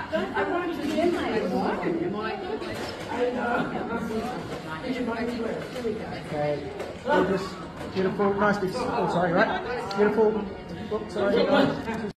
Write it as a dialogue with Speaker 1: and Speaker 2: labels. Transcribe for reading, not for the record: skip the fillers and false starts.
Speaker 1: I wanted to get my
Speaker 2: Okay. Beautiful. Nice big. Oh, sorry, right? Beautiful. Oops, sorry.